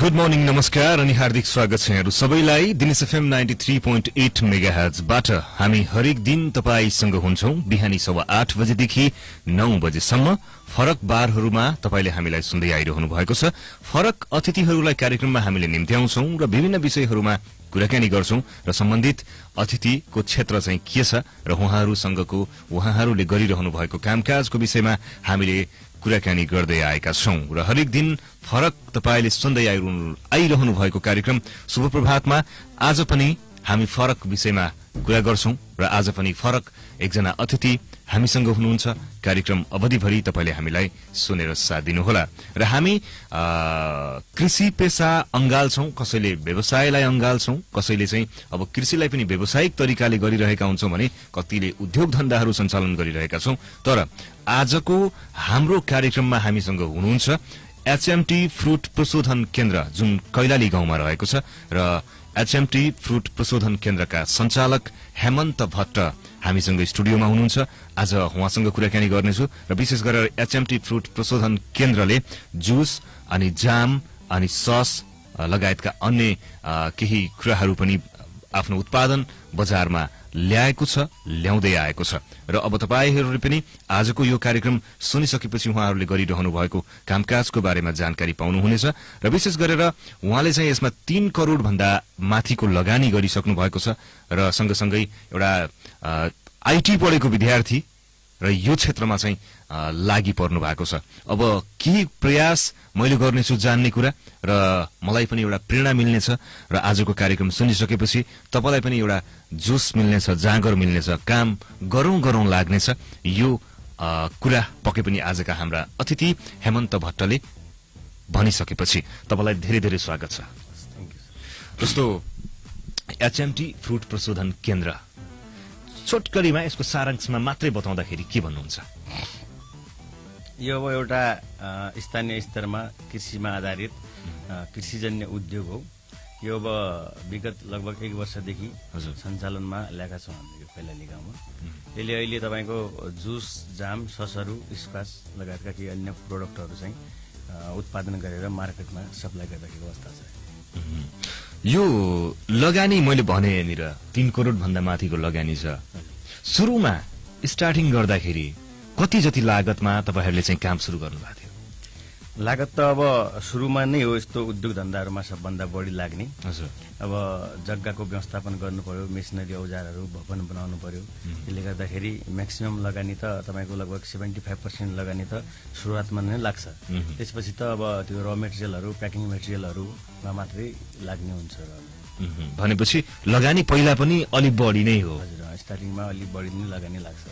Good morning नमस्कार अनि हार्दिक स्वागत छ यहाँहरु सबैलाई दिनेश एफएम 93.8 मेगाहर्ज बाट हामी हरेक दिन तपाईसँग हुन्छौं बिहानी 8:15 बजेदेखि 9 बजेसम्म फरक बारहरुमा तपाईले हामीलाई सुन्दै आइरहनु भएको छ। फरक अतिथिहरुलाई कार्यक्रममा हामीले निम्त्याउँछौं र विभिन्न विषयहरुमा कुराकानी गर्छौं र सम्बन्धित अतिथिको क्षेत्र चाहिँ के छ र उहाँहरूले गरिरहनु भएको कामकाजको विषयमा हामीले कुराकानी गर्दै आएका छौं र हरेक दिन फरक तपाईले सुन्दै आइरहनु भएको कार्यक्रम शुभ प्रभातमा आज पनि हामी फरक विषयमा कुरा गर्छौं र आज पनि फरक एकजना अतिथि हामीसँग हुनुहुन्छ। कार्यक्रम अवधिभरि तपाईले हामीलाई सुनेर साथ दिनुहोला र हामी कृषि पेशा अंगाल्छौं, कसैले व्यवसायलाई अंगाल्छौं, कसैले चाहिँ अब कृषिलाई पनि व्यावसायिक तरिकाले गरिरहेका हुन्छौं भने कतिले उद्योग धन्दाहरू सञ्चालन गरिरहेका छौं। तर आजको हाम्रो कार्यक्रममा हामीसँग हुनुहुन्छ एचएमटी फ्रुट प्रशोधन केन्द्र जुन कैलाली गाउँमा रहेको छ र एचएमटी फ्रुट प्रशोधन केन्द्रका सञ्चालक हेमन्त भट्ट हामीसँग स्टुडियोमा हुनुहुन्छ। आज उहाँसँग कुराकानी गर्नेछु र विशेष गरेर एचएमटी फ्रुट प्रशोधन केन्द्रले जुस अनि जाम अनि सस लगायतका अन्य केही कुराहरू पनि आफ्नो उत्पादन बजारमा ल्याएको छ, ल्याउँदै आएको छ र अब तपाईहरुले पनि आजको यो कार्यक्रम सुनिसकेपछि उहाँहरूले गरिरहनु भएको कामकाजको बारेमा जानकारी पाउनुहुनेछ र विशेष गरेर उहाँले चाहिँ यसमा 3 करोड भन्दा माथिको लगानी गरिसक्नु भएको छ र सँगसँगै एउटा आईटी पढेको विद्यार्थी र यो क्षेत्रमा चाहिँ लागि पर्नु भएको छ। अब के प्रयास मैले गर्नेछु जान्ने कुरा र मलाई पनि एउटा प्रेरणा मिल्नेछ र आजको कार्यक्रम सुनिसकेपछि तपाईलाई पनि एउटा जोश मिल्नेछ, जाँगर मिल्नेछ, काम गरौं लाग्नेछ। यो कुरा पक्कै पनि आजका हाम्रा अतिथि हेमन्त भट्टले भनिसकेपछि तपाईलाई धेरै धेरै स्वागत छ। जस्तो एचएमटी फ्रुट प्रशोधन केन्द्र छोटकरीमा यसको सारांशमा मात्रै बताउँदाखेरि के भन्नुहुन्छ? यो अब एउटा स्थानीय स्तरमा कृषिमा आधारित कृषिजन्य उद्योग हो। यो अब विगत लगभग 1 वर्षदेखि सञ्चालनमा ल्याएका छौँ हामी यो कैलाली गाउँमा। यसले अहिले तपाईको जुस, जाम, ससहरू, स्क्वास लगायतका केही अन्य प्रोडक्टहरू चाहिँ उत्पादन गरेर मार्केटमा सप्लाई गरिरहेको अवस्था छ। यो लगानी मैले भने यहाँनिर 3 करोड भन्दा माथिको लगानी छ। सुरुमा स्टार्टिङ गर्दाखेरि कति जति लागतमा तपाईहरुले चाहिँ काम सुरु गर्नु भएको थियो? लागत त अब सुरुमा नै हो यस्तो उद्योग धन्दाहरुमा सबभन्दा बढी लाग्ने। हजुर। अब जग्गाको व्यवस्थापन गर्नु पर्यो, मेसिनरी औजारहरू भवन बनाउनु पर्यो। त्यसले गर्दाखेरि म्याक्सिमम लगानी त तपाईको लगभग 75% लगानी त सुरुवातमा नै लाग्छ। त्यसपछि त अब त्यो र मेटेरियलहरू, प्याकिङ मेटेरियलहरुमा मात्रै लाग्ने हुन्छ। भनेपछि लगानी पहिला पनि अलि बढी नै हो। हजुर, स्टार्टिङमा अलि बढी नै लगानी लाग्छ।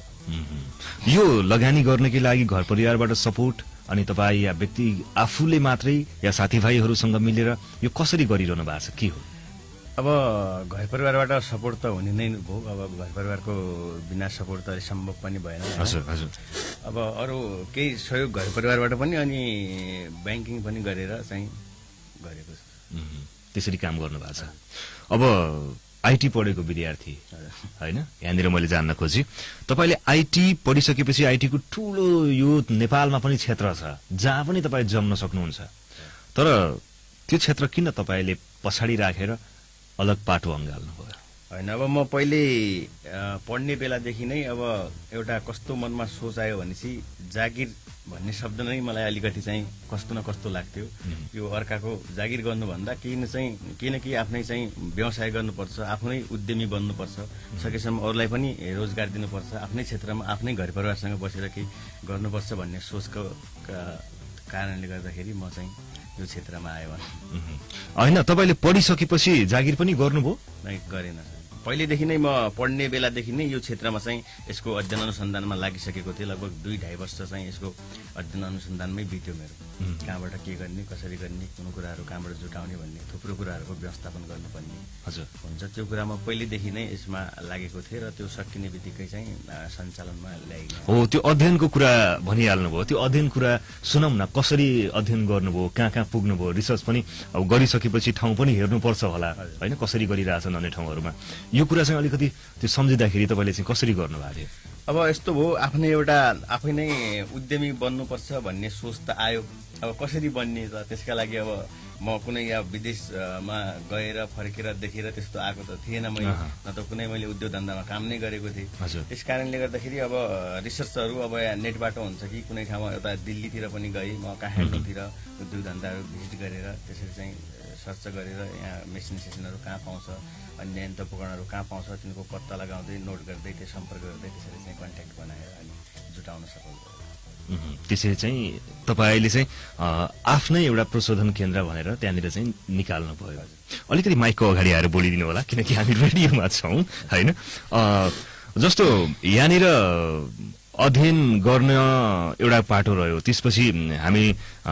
यो लगानी गर्नकै लागि घर परिवारबाट सपोर्ट अनि तपाई या व्यक्ति आफूले मात्रै या साथीभाइहरुसँग मिलेर यो कसरी गरिरहनु भएको छ, के हो? अब घर परिवारबाट सपोर्ट त हुने नै भयो। अब घर परिवारको बिना सपोर्ट त सम्भव पनि भएन। हजुर हजुर। अब अरु केही सहयोग घर परिवारबाट पनि अनि बैंकिङ पनि गरेर चाहिँ गरेको छ। त्यसरी काम गर्नु भएको छ। अब आईटी पढेको विद्यार्थी हैन, यहाँनिर मैले जान्न खोजेँ तपाईले आईटी पढिसकेपछि आईटी को ठूलो यो नेपालमा पनि क्षेत्र छ जहाँ पनि तपाई जम्न सक्नुहुन्छ। तर त्यो क्षेत्र किन तपाईले पछाडी राखेर अलग पाटो अंगाल्नु भयो? हैन, अब म पहिले पढ्ने बेलादेखि नै अब एउटा कस्तो मनमा सोच आयो भनेपछि जागिर भन्ने शब्द नै मलाई अलिकति चाहिँ कस्तो न कस्तो लाग्थ्यो। यो अर्काको जागिर गर्नुभन्दा केही न केही आफ्नै चाहिँ व्यवसाय गर्नुपर्छ, आफ्नै उद्यमी बन्नुपर्छ, सकेसम्म अरूलाई पनि रोजगार दिनुपर्छ, आफ्नै क्षेत्रमा आफ्नै घर परिवारसँग बसेर केही गर्नुपर्छ भन्ने सोचको कारणले गर्दाखेरि म चाहिँ यो क्षेत्रमा आयो। हैन, तपाईले पढिसकेपछि जागिर पनि गर्नुभयो? नै गरेन। पहिलेदेखि नै म पढ्ने बेलादेखि नै यो क्षेत्रमा चाहिँ यसको अध्ययन अनुसन्धानमा लागिसकेको थिएँ। लगभग 2-2.5 वर्ष चाहिँ यसको अध्ययन अनुसन्धानमै बित्यो मेरो। कहाँबाट के गर्ने, कसरी गर्ने, कुन कुराहरू कहाँबाट जुटाउने भन्ने थुप्रो कुराहरूको व्यवस्थापन गर्नुपर्ने हजुर हुन्छ। त्यो कुरा म पहिलेदेखि नै यसमा लागेको थिएँ र त्यो सकिने बित्तिकै चाहिँ सञ्चालनमा ल्याइने हो। त्यो अध्ययनको कुरा भनिहाल्नुभयो, त्यो अध्ययन कुरा सुनौँ न, कसरी अध्ययन गर्नुभयो, कहाँ पुग्नुभयो? रिसर्च पनि अब गरिसकेपछि ठाउँ पनि हेर्नुपर्छ होला हैन, कसरी गरिरहेछन् अन्य ठाउँहरूमा। यो कुरा चाहिँ अलिकति त्यो सम्झिँदाखेरि तपाईले चाहिँ कसरी गर्नुभएको थियो? अब यस्तो भयो आफ्नै एउटा आफै नै उद्यमी बन्नुपर्छ भन्ने सोच त आयो। अब कसरी बन्ने त त्यसका लागि अब म कुनै यहाँ विदेशमा गएर फर्केर देखेर त्यस्तो आएको त थिएन मैले, न त कुनै मैले उद्योग धन्दामा काम नै गरेको थिएँ। त्यस कारणले गर्दाखेरि अब रिसर्चहरू अब यहाँ नेटबाट हुन्छ कि कुनै ठाउँमा एउटा दिल्लीतिर पनि गएँ म, काठमाडौँतिर उद्योग धन्दाहरू भिजिट गरेर त्यसरी चाहिँ सर्च गरेर यहाँ मेसिनहरू कहाँ पाउँछ, अन्य यन्त्र उपकरणहरू कहाँ पाउँछ तिनको पत्ता लगाउँदै नोट गर्दै त्यो सम्पर्क गर्दै त्यसरी चाहिँ कन्ट्याक्ट बनाएर अनि जुटाउन सफल भयो। त्यसरी चाहिँ तपाईँले चाहिँ आफ्नै एउटा प्रशोधन केन्द्र भनेर त्यहाँनिर चाहिँ निकाल्नु भयो। अलिकति माइकको अगाडि आएर बोलिदिनु होला किनकि हामी रेडियोमा छौँ होइन। जस्तो यहाँनिर अध्ययन गर्न एउटा पाटो रह्यो, त्यसपछि हामी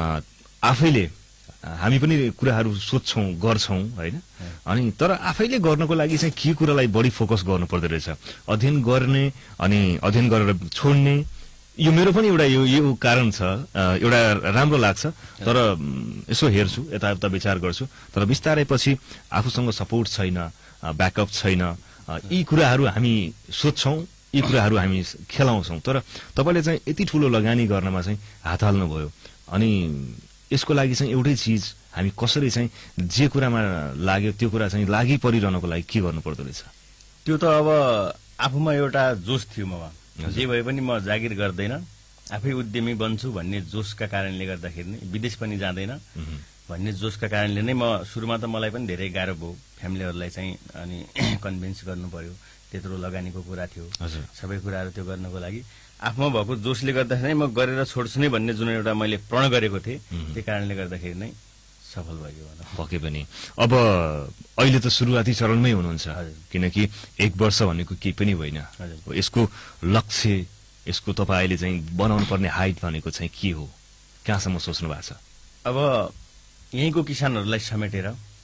आफैले हामी पनि कुराहरू सोध्छौँ गर्छौँ होइन। अनि तर आफैले गर्नको लागि चाहिँ के कुरालाई बढी फोकस गर्नु पर्दो रहेछ, अध्ययन गर्ने अनि अध्ययन गरेर छोड्ने, यो मेरो पनि एउटा यो कारण छ। एउटा राम्रो लाग्छ तर यसो हेर्छु यताउता विचार गर्छु तर बिस्तारै पछि आफूसँग सपोर्ट छैन, ब्याकअप छैन, यी कुराहरू हामी सोध्छौँ, यी कुराहरू हामी खेलाउँछौँ। तर तपाईँले चाहिँ यति ठुलो लगानी गर्नमा चाहिँ हात हाल्नुभयो अनि यसको लागि चाहिँ एउटै चिज हामी कसरी चाहिँ जे कुरामा लाग्यो त्यो कुरा चाहिँ लागि परिरहनको लागि के गर्नु पर्दो रहेछ? त्यो त अब आफूमा एउटा जोस थियो ममा, जे भए पनि म जागिर गर्दैन, आफै उद्यमी बन्छु भन्ने जोसका कारणले गर्दाखेरि नै विदेश पनि जाँदैन भन्ने जोसका कारणले नै म सुरुमा त मलाई पनि धेरै गाह्रो भयो। फ्यामिलीहरूलाई चाहिँ अनि कन्भिन्स गर्नु पर्यो, त्यत्रो लगानीको कुरा थियो, सबै कुराहरू त्यो गर्नको लागि आफूमा भएको जोसले गर्दाखेरि म गरेर छोड्छु नै भन्ने जुन एउटा मैले प्रण गरेको थिएँ त्यो कारणले गर्दाखेरि नै सफल भयो पक्कै पनि। अब अहिले त सुरुवाती चरणमै हुनुहुन्छ किनकि 1 वर्ष भनेको केही पनि होइन। यसको लक्ष्य, यसको तपाईँले चाहिँ बनाउनु पर्ने हाइट भनेको चाहिँ के हो, कहाँसम्म सोच्नु भएको छ? अब यहीँको किसानहरूलाई समेटेर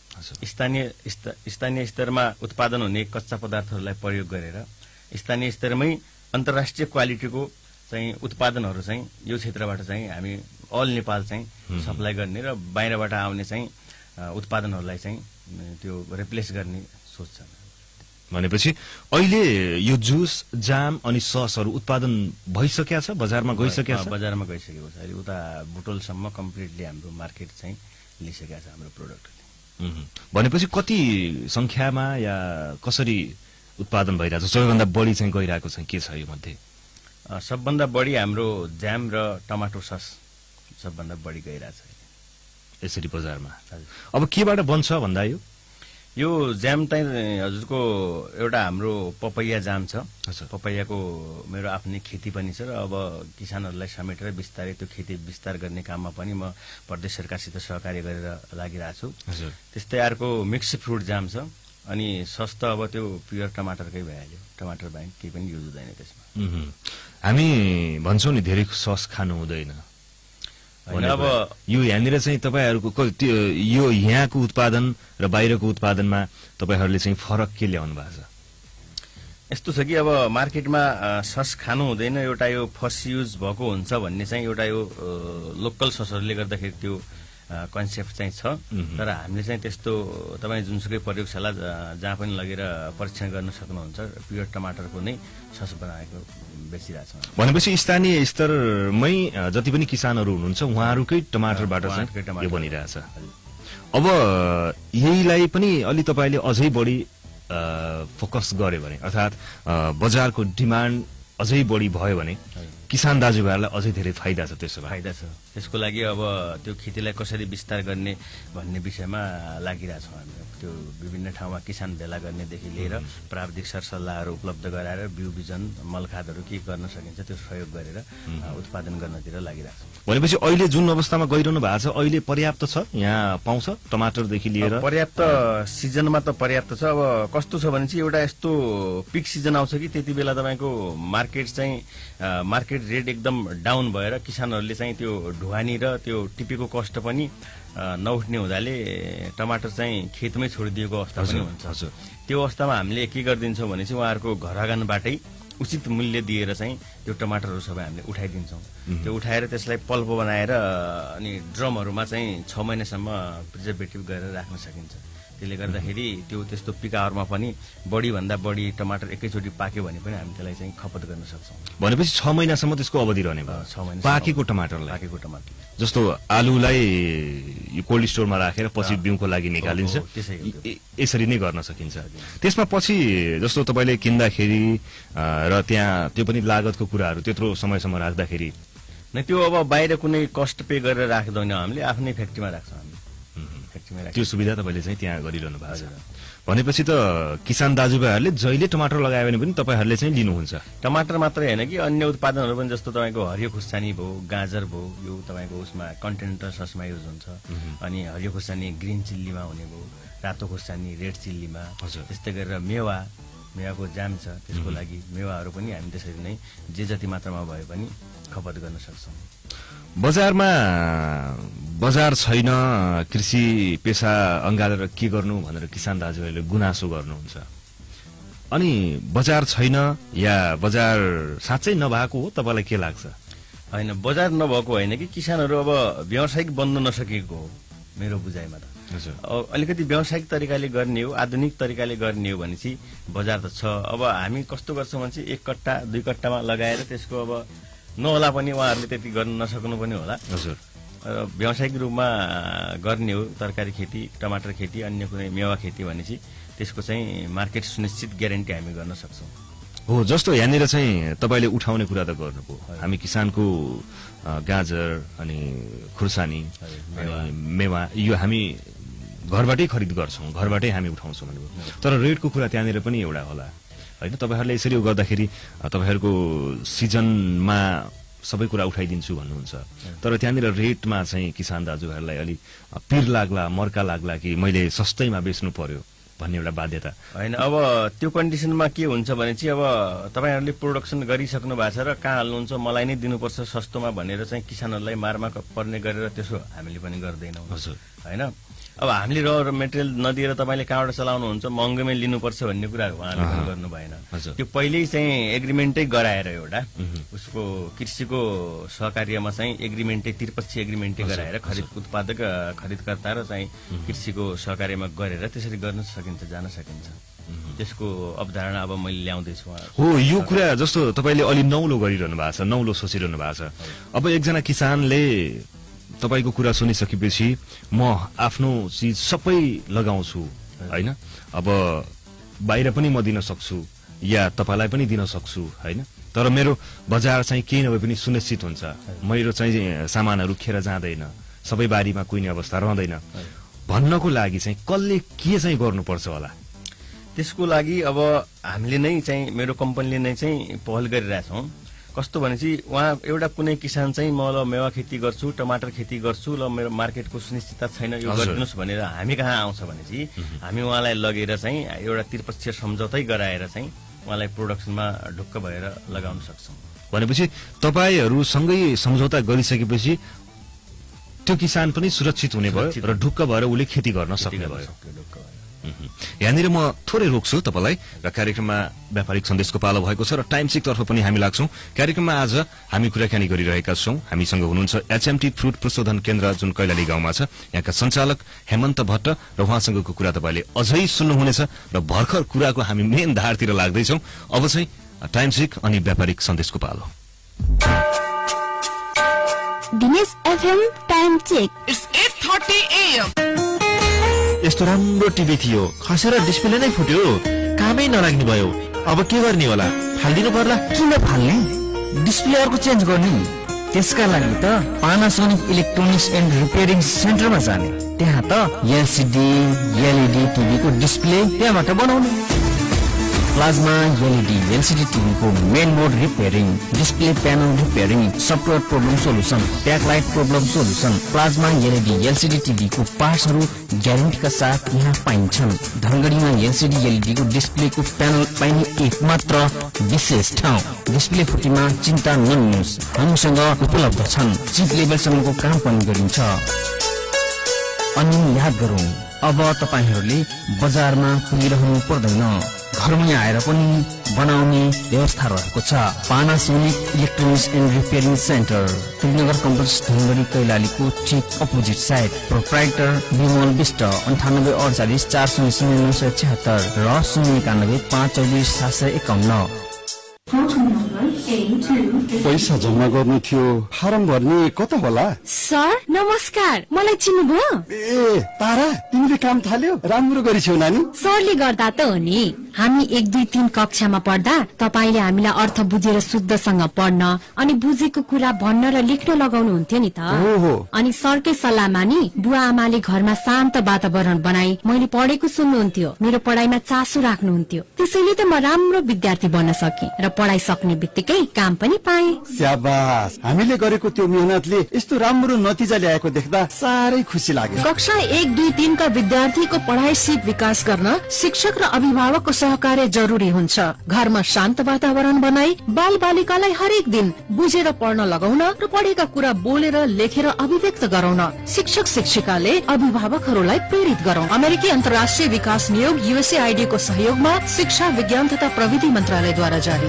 स्थानीय स्तरमा उत्पादन हुने कच्चा पदार्थहरूलाई प्रयोग गरेर स्थानीय स्तरमै अन्तर्राष्ट्रिय क्वालिटीको चाहिँ उत्पादनहरू चाहिँ यो क्षेत्रबाट चाहिँ हामी अल नेपाल चाहिँ सप्लाई गर्ने र बाहिरबाट आउने चाहिँ उत्पादनहरूलाई चाहिँ त्यो रिप्लेस गर्ने सोच छ। भनेपछि अहिले यो जुस, जाम अनि ससहरू उत्पादन भइसकेको छ, बजारमा गइसकेको छ? बजारमा गइसकेको छ। अहिले उता बुटोलसम्म कम्प्लिटली हाम्रो मार्केट चाहिँ लिइसकेको छ हाम्रो प्रोडक्टले। भनेपछि कति संख्यामा या कसरी उत्पादन भइरहेको छ? सबैभन्दा बढी चाहिँ गइरहेको चाहिँ के छ यो मध्ये? सबभन्दा बढी हाम्रो जाम र टमाटो सस सबभन्दा बढी गइरहेछ यसरी बजारमा। अब केबाट बन्छ भन्दा यो जाम चाहिँ हजुरको एउटा हाम्रो पपैया जाम छ। पपैयाको मेरो आफ्नै खेती पनि छ र अब किसानहरूलाई समेटेर बिस्तारै त्यो खेती विस्तार गर्ने काममा पनि म प्रदेश सरकारसित सहकार्य गरेर लागिरहेको छु। त्यस्तै अर्को मिक्स फ्रुट जाम छ अनि सस त अब त्यो प्योर टमाटरकै भइहाल्यो, टमाटर बाहेक केही पनि युज हुँदैन त्यसमा। हामी भन्छौँ नि धेरै सस खानु हुँदैन, अब यो यहाँनिर चाहिँ तपाईँहरूको यो यहाँको उत्पादन र बाहिरको उत्पादनमा तपाईँहरूले चाहिँ फरक के ल्याउनु भएको छ? यस्तो छ कि अब मार्केटमा सस खानु हुँदैन एउटा यो फर्स्ट युज भएको हुन्छ भन्ने चाहिँ एउटा यो लोकल ससहरूले गर्दाखेरि त्यो कन्सेप्ट चाहिँ छ। तर हामीले चाहिँ त्यस्तो तपाईँ जुनसुकै प्रयोगशाला जहाँ पनि लगेर परीक्षण गर्न सक्नुहुन्छ, प्योर टमाटरको नै सस बनाएको बेचिरहेको छ। भनेपछि स्थानीय स्तरमै जति पनि किसानहरू हुनुहुन्छ उहाँहरूकै टमाटरबाट चाहिँ यो बनिरहेछ। अब यहीलाई पनि अलि तपाईँले अझै बढी फोकस गर्यो भने अर्थात् बजारको डिमान्ड अझै बढी भयो भने किसान दाजुभाइहरूलाई अझै धेरै फाइदा छ। त्यसो फाइदा छ। त्यसको लागि अब त्यो खेतीलाई कसरी विस्तार गर्ने भन्ने विषयमा लागिरहेछौँ हामी। त्यो विभिन्न ठाउँमा किसान भेला गर्नेदेखि लिएर प्राविधिक सरसल्लाहहरू उपलब्ध गराएर बिउ बिजन मलखादहरू के गर्न सकिन्छ त्यो सहयोग गरेर उत्पादन गर्नतिर लागिरहेको छ। भनेपछि अहिले जुन अवस्थामा गइरहनु भएको छ अहिले पर्याप्त छ, यहाँ पाउँछ टमाटरदेखि लिएर? पर्याप्त सिजनमा त पर्याप्त छ। अब कस्तो छ भने चाहिँ एउटा यस्तो पिक सिजन आउँछ कि त्यति बेला तपाईँको मार्केट रेट एकदम डाउन भएर किसानहरूले चाहिँ त्यो ढुवानी र त्यो टिपेको कष्ट पनि नउठ्ने हुँदाले टमाटर चाहिँ खेतमै छोडिदिएको अवस्था पनि हुन्छ। त्यो अवस्थामा हामीले के गरिदिन्छौँ भने चाहिँ उहाँहरूको घर आँगनबाटै उचित मूल्य दिएर चाहिँ त्यो टमाटरहरू सबै हामीले उठाइदिन्छौँ। त्यो उठाएर त्यसलाई पल्प बनाएर अनि ड्रमहरूमा चाहिँ 6 महिनासम्म प्रिजर्भेटिभ गरेर राख्न सकिन्छ। त्यसले गर्दाखेरि त्यो त्यस्तो पिकाहरूमा पनि बढीभन्दा बढी टमाटर एकैचोटि पाक्यो भने पनि हामी त्यसलाई चाहिँ खपत गर्न सक्छौँ। भनेपछि 6 महिनासम्म त्यसको अवधि रहने भयो। 6 महिना पाकेको टमाटरलाई, पाकेको टमाटर जस्तो आलुलाई यो कोल्ड स्टोरमा राखेर पछि बिउको लागि निकालिन्छ, यसरी नै गर्न सकिन्छ। त्यसमा पछि जस्तो तपाईँले किन्दाखेरि र त्यहाँ त्यो पनि लागतको कुराहरू त्यत्रो समयसम्म राख्दाखेरि नै त्यो अब बाहिर कुनै कस्ट पे गरेर राख्दैनौँ, हामीले आफ्नै फ्याक्ट्रीमा राख्छौँ। हामी फ्याक्ट्रीमा त्यो सुविधा तपाईँले चाहिँ त्यहाँ गरिरहनु भएको छ। भनेपछि त किसान दाजुभाइहरूले जहिले टमाटर लगायो भने पनि तपाईँहरूले चाहिँ लिनुहुन्छ? टमाटर मात्रै होइन कि अन्य उत्पादनहरू पनि, जस्तो तपाईँको हरियो खुर्सानी भयो, गाजर भयो, यो तपाईँको उसमा कन्टेनर ससमा युज हुन्छ। अनि हरियो खुर्सानी ग्रिन चिल्लीमा हुने भयो, रातो खुर्सानी रेड चिल्लीमा, त्यस्तै गरेर मेवाको जाम छ, त्यसको लागि मेवाहरू पनि हामी त्यसरी नै जे जति मात्रामा भए पनि खपत गर्न सक्छौँ। बजारमा बजार छैन, कृषि पेसा अँगालेर के गर्नु भनेर किसान दाजुभाइले गुनासो गर्नुहुन्छ। अनि बजार छैन या बजार साँच्चै नभएको हो, तपाईँलाई के लाग्छ? होइन, बजार नभएको होइन कि किसानहरू अब व्यावसायिक बन्न नसकेको हो मेरो बुझाइमा त। अलिकति व्यावसायिक तरिकाले गर्ने हो, आधुनिक तरिकाले गर्ने हो भनेपछि बजार त छ। अब हामी कस्तो गर्छौँ भने चाहिँ 1 कट्टा 2 कट्टामा लगाएर त्यसको अब नहोला पनि, उहाँहरूले त्यति गर्न नसक्नु पनि होला। हजुर, व्यावसायिक रूपमा गर्ने हो तरकारी खेती, टमाटर खेती, अन्य कुनै मेवा खेती भनेपछि त्यसको चाहिँ मार्केट सुनिश्चित ग्यारेन्टी हामी गर्न सक्छौँ। हो, जस्तो यहाँनिर चाहिँ तपाईँले उठाउने कुरा त गर्नुभयो, हामी किसानको गाजर अनि खुर्सानी अनि मेवा यो हामी घरबाटै खरिद गर्छौँ, घरबाटै हामी उठाउँछौँ भन्नुभयो। तर रेटको कुरा त्यहाँनिर पनि एउटा होला होइन? तपाईँहरूले यसरी गर्दाखेरि तपाईँहरूको सिजनमा सबै कुरा उठाइदिन्छु भन्नुहुन्छ, तर त्यहाँनिर रेटमा चाहिँ किसान दाजुभाइहरूलाई अलि पिर लाग्ला, मर्का लाग्ला कि मैले सस्तैमा बेच्नु पर्यो भन्ने एउटा बाध्यता होइन? अब त्यो कन्डिसनमा के हुन्छ भने चाहिँ अब तपाईँहरूले प्रोडक्सन गरिसक्नु भएको छ र कहाँ हाल्नुहुन्छ, मलाई नै दिनुपर्छ सस्तोमा भनेर चाहिँ किसानहरूलाई मारमा पर्ने गरेर त्यसो हामीले पनि गर्दैनौँ। हजुर, होइन? अब हामीले र मेटेरियल नदिएर तपाईँले कहाँबाट चलाउनुहुन्छ, महँगोमै लिनुपर्छ भन्ने कुरा उहाँले पनि गर्नु भएन। त्यो पहिल्यै चाहिँ एग्रिमेन्टै गराएर एउटा उसको कृषिको सहकार्यमा चाहिँ एग्रिमेन्टै, त्रिपक्षीय एग्रिमेन्टै गराएर उत्पादक खरिदकर्ता र चाहिँ कृषिको सहकार्यमा गरेर त्यसरी गर्न सकिन्छ, जान सकिन्छ। त्यसको अवधारणा अब मैले ल्याउँदैछु। हो, यो कुरा जस्तो तपाईँले अलि नौलो गरिरहनु भएको छ, नौलो सोचिरहनु भएको छ। अब एकजना किसानले तपाईको कुरा सुनिसकेपछि म आफ्नो चीज सबै लगाउँछु हैन, अब बाहिर पनि म दिन सक्छु या तपाईलाई पनि दिन सक्छु हैन, तर मेरो बजार चाहिँ केही नभए पनि सुनिश्चित हुन्छ, मेरो चाहिँ सामानहरू खेर जाँदैन, सबै बारीमा कुहिने अवस्था रहँदैन भन्नको लागि चाहिँ कसले के चाहिँ गर्नुपर्छ होला? त्यसको लागि अब हामीले नै चाहिँ मेरो कम्पनीले नै चाहिँ पहल गरिरहेछौँ। कस्तो भनेपछि उहाँ एउटा कुनै किसान चाहिँ म ल मेवा खेती गर्छु, टमाटर खेती गर्छु, ल मेरो मार्केटको सुनिश्चितता छैन, यो गरिदिनुहोस् भनेर हामी कहाँ आउँछ भनेपछि हामी उहाँलाई लगेर चाहिँ एउटा त्रिपक्षीय सम्झौतै गराएर चाहिँ उहाँलाई प्रोडक्सनमा ढुक्क भएर लगाउन सक्छौँ। भनेपछि तपाईहरुसँगै सम्झौता गरिसकेपछि त्यो किसान पनि सुरक्षित हुने भयो र ढुक्क भएर उले खेती गर्न सक्ने भयो। यहाँनिर म थोरै रोक्छु तपाईलाई र कार्यक्रममा व्यापारिक सन्देशको पालो भएको छ र टाइम सिक तर्फ पनि हामी लाग्छौं। कार्यक्रममा आज हामी कुराकानी गरिरहेका छौं। हामीसँग हुनुहुन्छ एचएमटी फ्रुट प्रशोधन केन्द्र जुन कैलाली गाउँमा छ, यहाँका सञ्चालक हेमन्त भट्ट र उहाँसँगको कुरा तपाईले अझै सुन्नुहुनेछ र भर्खर कुराको हामी मेन धारतिर लाग्दैछौं। अब चाहिँ टाइम सिक अनि व्यापारिक सन्देशको पालो। Dinesh FM time check. It's 8:30 AM. यस्तो राम्रो टिभी थियो, खसेर डिस्प्ले नै फुट्यो, कामै नलाग्ने भयो। अब के गर्ने होला? फाल्दिनु पर्ला? किन फाल्ने? डिस्प्ले अर्को चेन्ज गर्ने। त्यसका लागि त पानासोनिक इलेक्ट्रोनिक्स एन्ड रिपेयरिङ सेन्टरमा जाने। त्यहाँ त एलसीडी एलईडी टिभी को डिस्प्ले त्यहाँबाट बनाउने। प्लाज्मा एलईडी एलसीडी टिभी को main board repairing, display panel repairing, software problem solution, backlight problem solution, plasma LED LCD TV को पार्ट्सहरू ग्यारेन्टी का साथ यहाँ पाइन्छन्। धनगढीमा एलसीडी एलईडी को डिस्प्ले को पैनल पाइने एकमात्र विशेष ठाउँ। डिस्प्ले फुटीमा चिन्ता नलिनुहोस्, हामीसँग उपलब्ध छन्। चिप लेभलसम्मको काम पनि गरिन्छ। अनि याद गरौँ, अब तपाईहरूले बजारमा पुगिरहनु पर्दैन। घरमै आएर पनि बनाउने व्यवस्था रहेको छ। Panasonic electronics and repairing centre, Trinagar complex, Dhangadhi, कैलालीको ठिक opposite side. Proprietor Bimal Bista, 9848 400 976 र 091 524 751। पैसा जम्मा गर्नु थियो, फारम भर्ने कता होला? सर नमस्कार, मलाई चिन्नुभयो? ए तारा, तिमीले काम थाल्यो? राम्रो गरिछौ नानी। सरले गर्दा त हो नि। हामी 1 2 3 कक्षामा पढ्दा तपाईले हामीलाई अर्थ बुझेर शुद्धसँग पढ्न अनि बुझेको कुरा भन्न र लेख्न लगाउनु हुन्थ्यो नि त। अनि सरकै सल्लाह मानि बुवा आमाले घरमा शान्त वातावरण बनाई मैले पढेको सुन्नुहुन्थ्यो, मेरो पढाइमा चासो राख्नुहुन्थ्यो। त्यसैले त म राम्रो विद्यार्थी बन्न सके र पढाइ सक्ने बित्तिकै काम पनि पाए। स्याबास, हामीले गरेको त्यो मेहनतले यस्तो राम्रो नतिजा ल्याएको देख्दा साह्रै खुसी लाग्यो। कक्षा 1 2 3 का विद्यार्थीको पढाइ सिप विकास गर्न शिक्षक र अभिभावकको सहकार्य जरुरी हुन्छ। घरमा शान्त वातावरण बनाई बाल बालिकालाई हरेक दिन बुझेर पढ्न लगाउन र पढेका कुरा बोलेर लेखेर अभिव्यक्त गराउन शिक्षक शिक्षिकाले अभिभावकहरूलाई प्रेरित गरौं। अमेरिकी अन्तर्राष्ट्रिय विकास नियोग USAID को सहयोगमा शिक्षा विज्ञान तथा प्रविधि मन्त्रालयद्वारा जारी।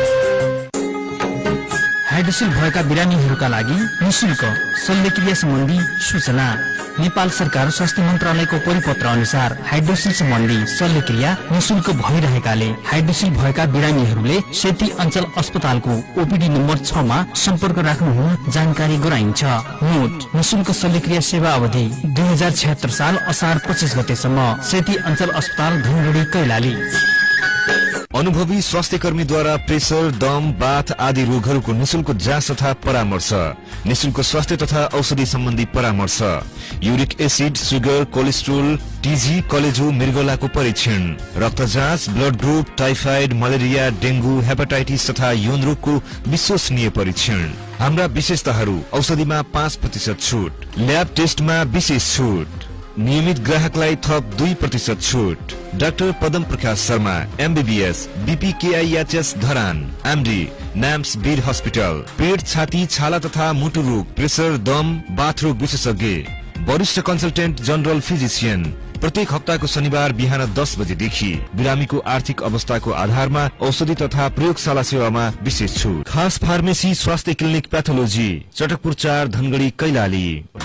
हाइड्रोसिल भएका बिरामीहरूका लागि निशुल्क शल्यक्रिया सम्बन्धी सूचना। नेपाल सरकार स्वास्थ्य मन्त्रालयको परिपत्र अनुसार हाइड्रोसिल सम्बन्धी शल्यक्रिया निशुल्क भइरहेकाले हाइड्रोसिल भएका बिरामीहरूले सेती अञ्चल अस्पतालको OPD नम्बर 6 मा सम्पर्क राख्नु हुन जानकारी गराइन्छ। नोट, निशुल्क शल्यक्रिया सेवा अवधि 2076 साल असार 25 गतेसम्म। सेती अञ्चल अस्पताल, धनगढी, कैलाली। अनुभवी स्वास्थ्य कर्मीद्वारा प्रेसर, दम, बाथ आदि रोगहरूको निशुल्क जाँच तथा परामर्श, निशुल्क स्वास्थ्य तथा औषधि सम्बन्धी परामर्श, uric acid, sugar, cholesterol, TG, कलेजो, मृगौलाको परीक्षण, रक्त जाँच, blood group, typhoid, malaria, dengue, hepatitis तथा यौन रोगको विश्वसनीय परीक्षण। हाम्रा विशेषताहरू: औषधिमा 5% छुट, ल्याब टेस्टमा विशेष छुट, नियमित ग्राहकलाई थप 2% छुट। Doctor Padam Prakash Sharma, MBBS, BPKIHS Dharan, MD, NAMS Bir hospital, पेट, छाती, छाला तथा मुटु रोग, प्रेसर, दम, बाथ रोग विशेषज्ञ, वरिष्ठ कन्सल्टेन्ट जनरल फिजिशियन। प्रत्येक हप्ताको शनिबार बिहान 10 बजेदेखि। बिरामीको आर्थिक अवस्थाको आधारमा औषधि तथा प्रयोगशाला सेवामा विशेष छुट। खास फार्मेसी स्वास्थ्य क्लिनिक प्याथोलोजी, चटकपुर 4, धनगढी, कैलाली।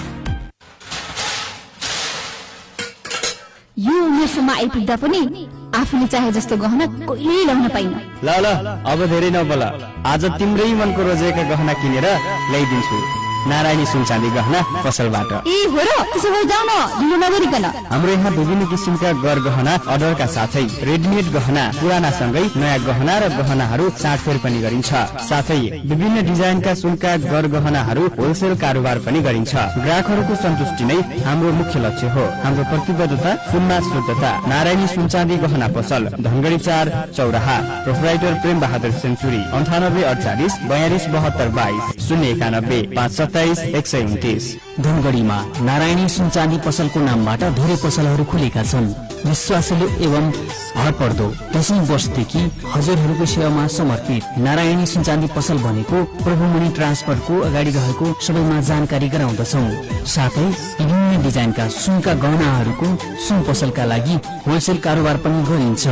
यो उमेरसम्म आइपुग्दा पनि आफूले चाहे जस्तो गहना कहिल्यै लगाउन पाइन। ल अब धेरै नबोला, आज तिम्रै मनको रोजेका गहना किनेर ल्याइदिन्छु नारायणी सुनचाँदी गहना पसलबाट। ए हो र, त्यसो भए जाऊ न, ढिलो नगरिकन। हाम्रो यहाँ विभिन्न किसिमका गर गहना अर्डरका साथै रेडीमेड गहना, पुरानासँगै नयाँ गहना र गहनाहरू साटफेर पनि गरिन्छ। साथै विभिन्न डिजाइनका सुनका गर गहनाहरू होलसेल कारोबार पनि गरिन्छ। ग्राहकहरूको सन्तुष्टि नै हाम्रो मुख्य लक्ष्य हो। हाम्रो प्रतिबद्धता सुनमा शुद्धता। नारायणी सुनचाँदी गहना पसल, धनगढी 4 चौराहा। प्रोप्राइटर प्रेम बहादुर सेन्चुरी, 9848 42 72 22 091 527 129। धनगढीमा नारायणी सुनचाँदी पसलको नामबाट धेरै पसलहरू खुलेका छन्। विश्वासिलो एवं भरपर्दो 10औं वर्षदेखि हजुरहरूको सेवामा समर्पित नारायणी सुनचाँदी पसल भनेको प्रभुमणि ट्रान्सपोर्टको अगाडि रहेको सबैमा जानकारी गराउँदछौँ। साथै विभिन्न डिजाइनका सुनका गहनाहरूको सुन पसलका लागि होलसेल कारोबार पनि गरिन्छ।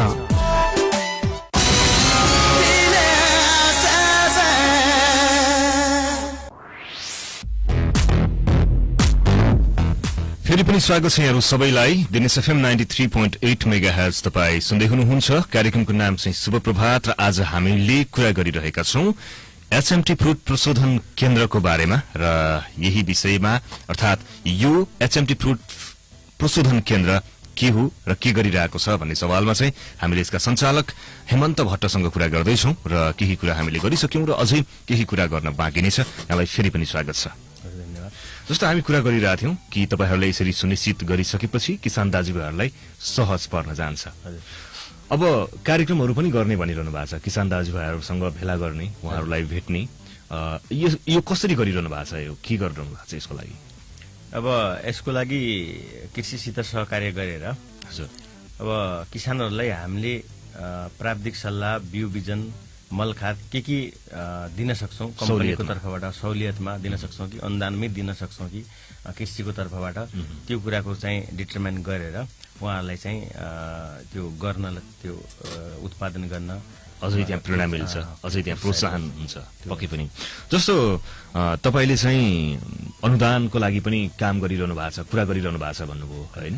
फेरि पनि स्वागत छ यहाँहरू सबैलाई। दिनेश FM 93.8 मेगाहर्ज तपाईँ सुन्दै हुनुहुन्छ। कार्यक्रमको नाम चाहिँ शुभ प्रभात र आज हामीले कुरा गरिरहेका छौं HMT फ्रुट प्रशोधन केन्द्रको बारेमा र यही विषयमा अर्थात यो HMT फ्रुट प्रशोधन केन्द्र के हो र के गरिरहेको छ भन्ने सवालमा चाहिँ हामीले यसका सञ्चालक हेमन्त भट्टसँग कुरा गर्दैछौं र केही कुरा हामीले गरिसक्यौं र अझै केही कुरा गर्न बाँकी नै छ। यहाँलाई फेरि पनि स्वागत छ। जस्तो हामी कुरा गरिरहेका थियौं कि तपाईहरुले यसरी सुनिश्चित गरिसकेपछि किसान दाजुभाइहरुलाई सहज पर्न जान्छ। अब कार्यक्रमहरु पनि गर्ने भनिरहनु भएको छ, किसान दाजुभाइहरुसँग भेला गर्ने, उहाँहरुलाई भेट्ने, यो कसरी गरिरहनु भएको छ, यो के गरिरहनु भएको छ यसको लागि? अब यसको लागि कृषिसित सहकार्य गरेर हजुर अब किसानहरुलाई हामीले प्राविधिक सल्लाह, बिउ बिजन, मलखात के दिन सक्छौँ कम्पनीको तर्फबाट सहुलियतमा दिन सक्छौँ कि अनुदानमै दिन सक्छौँ कि कृषिको तर्फबाट त्यो कुराको चाहिँ डिटरमाइन गरेर उहाँहरूलाई चाहिँ त्यो गर्न त्यो उत्पादन गर्न अझै त्यहाँ प्रेरणा मिल्छ, अझै त्यहाँ प्रोत्साहन हुन्छ पक्कै पनि। जस्तो तपाईँले चाहिँ अनुदानको लागि पनि काम गरिरहनु भएको छ, कुरा गरिरहनु भएको छ भन्नुभयो होइन?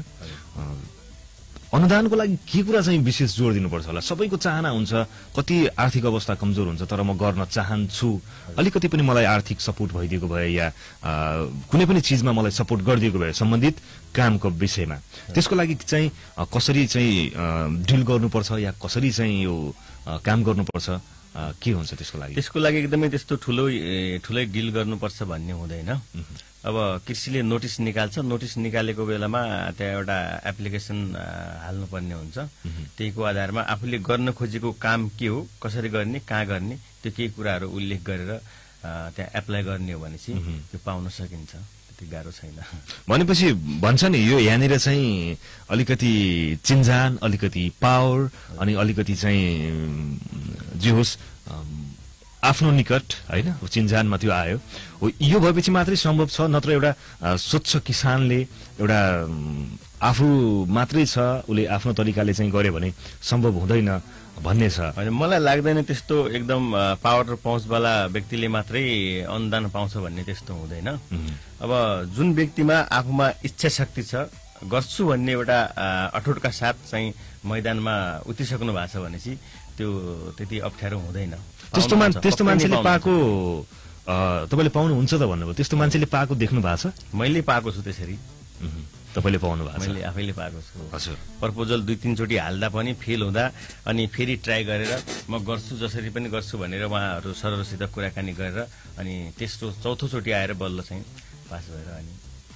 अनुदानको लागि के कुरा चाहिँ विशेष जोड दिनुपर्छ होला? सबैको चाहना हुन्छ, कति आर्थिक अवस्था कमजोर हुन्छ तर म गर्न चाहन्छु, अलिकति पनि मलाई आर्थिक सपोर्ट भइदिएको भए या कुनै पनि चिजमा मलाई सपोर्ट गरिदिएको भए सम्बन्धित कामको विषयमा, त्यसको लागि चाहिँ कसरी चाहिँ डिल गर्नुपर्छ या कसरी चाहिँ यो काम गर्नुपर्छ, के हुन्छ त्यसको लागि? त्यसको लागि एकदमै त्यस्तो ठुलै डिल गर्नुपर्छ भन्ने हुँदैन। अब कृषिले नोटिस निकाल्छ, नोटिस निकालेको बेलामा त्यहाँ एउटा एप्लिकेसन हाल्नुपर्ने हुन्छ। त्यहीको आधारमा आफूले गर्न खोजेको काम के हो, कसरी गर्ने, कहाँ गर्ने, त्यो केही कुराहरू उल्लेख गरेर त्यहाँ एप्लाई गर्ने हो भनेपछि त्यो पाउन सकिन्छ, त्यति गाह्रो छैन। भनेपछि भन्छ नि यो यहाँनिर चाहिँ अलिकति चिन्जान, अलिकति पावर अनि अलिकति चाहिँ जे होस् आफ्नो निकट होइन, चिन्जानमा त्यो आयो हो, यो भएपछि मात्रै सम्भव छ, नत्र एउटा स्वच्छ किसानले एउटा आफू मात्रै छ उसले आफ्नो तरिकाले चाहिँ गर्यो भने सम्भव हुँदैन भन्ने छ। होइन, मलाई लाग्दैन त्यस्तो एकदम पावर र पहुँचवाला व्यक्तिले मात्रै अनुदान पाउँछ भन्ने त्यस्तो हुँदैन। अब जुन व्यक्तिमा आफूमा इच्छा शक्ति छ, गर्छु भन्ने एउटा अठोटका साथ चाहिँ मैदानमा उत्रिसक्नु भएको छ भनेपछि त्यो त्यति अप्ठ्यारो हुँदैन। त्यस्तो मान्छेले पाएको तपाईँले पाउनुहुन्छ त भन्नुभयो, त्यस्तो मान्छेले पाएको देख्नु भएको छ? मैले पाएको छु त्यसरी। तपाईँले पाउनु भएको छ? मैले आफैले पाएको छु। हजुर, प्रपोजल 2-3 चोटि हाल्दा पनि फेल हुँदा अनि फेरि ट्राई गरेर म गर्छु, जसरी पनि गर्छु भनेर उहाँहरू सरसित कुराकानी गरेर अनि तेस्रो चौथो चोटि आएर बल्ल चाहिँ पास भएर अनि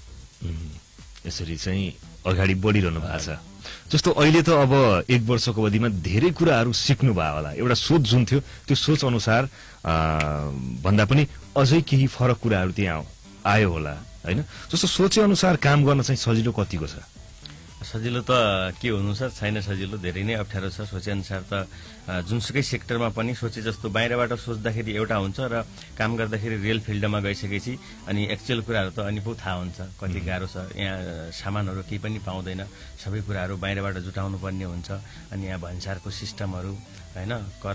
यसरी चाहिँ अगाडि बढिरहनु भएको छ। जस्तो अहिले त अब 1 वर्षको अवधिमा धेरै कुराहरू सिक्नु भयो होला, एउटा सोच जुन थियो त्यो सोच अनुसार भन्दा पनि अझै केही फरक कुराहरू त्यहाँ आयो होला होइन? जस्तो सोचे अनुसार काम गर्न चाहिँ सजिलो कतिको छ? सजिलो त के हुनु सर, छैन सजिलो, धेरै नै अप्ठ्यारो छ। सोचे अनुसार त जुनसुकै सेक्टरमा पनि सोचे जस्तो बाहिरबाट सोच्दाखेरि एउटा हुन्छ र काम गर्दाखेरि रियल फिल्डमा गइसकेपछि अनि एक्चुअल कुराहरू त अनि पो थाहा हुन्छ कति गाह्रो छ। यहाँ सामानहरू केही पनि पाउँदैन, सबै कुराहरू बाहिरबाट जुटाउनु पर्ने हुन्छ। अनि यहाँ भन्सारको सिस्टमहरू होइन,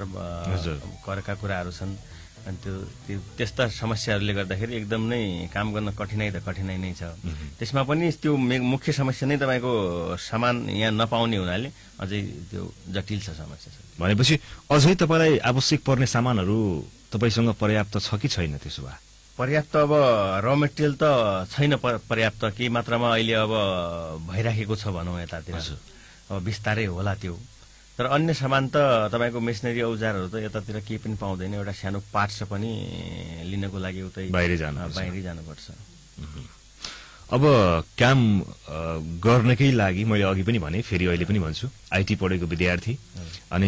करका कुराहरू छन्, अनि त्यस्ता समस्याहरूले गर्दाखेरि एकदम नै काम गर्न कठिनाइ त कठिनाइ नै छ। त्यसमा पनि त्यो मुख्य समस्या नै तपाईँको सामान यहाँ नपाउने हुनाले अझै त्यो जटिल छ समस्या छ। भनेपछि अझै तपाईँलाई आवश्यक पर्ने सामानहरू तपाईँसँग पर्याप्त छ कि छैन? त्यसो भए पर्याप्त अब र मेटेरियल त छैन पर्याप्त, केही मात्रामा अहिले अब भइराखेको छ भनौँ यतातिर, अब बिस्तारै होला त्यो। तर अन्य सामान त तपाईँको मेसिनरी औजारहरू त यतातिर केही पनि पाउँदैन, एउटा सानो पार्ट्स पनि लिनको लागि उतै बाहिरै जानुपर्छ। अब काम गर्नकै लागि मैले अघि पनि भने, फेरि अहिले पनि भन्छु, आइटी पढेको विद्यार्थी अनि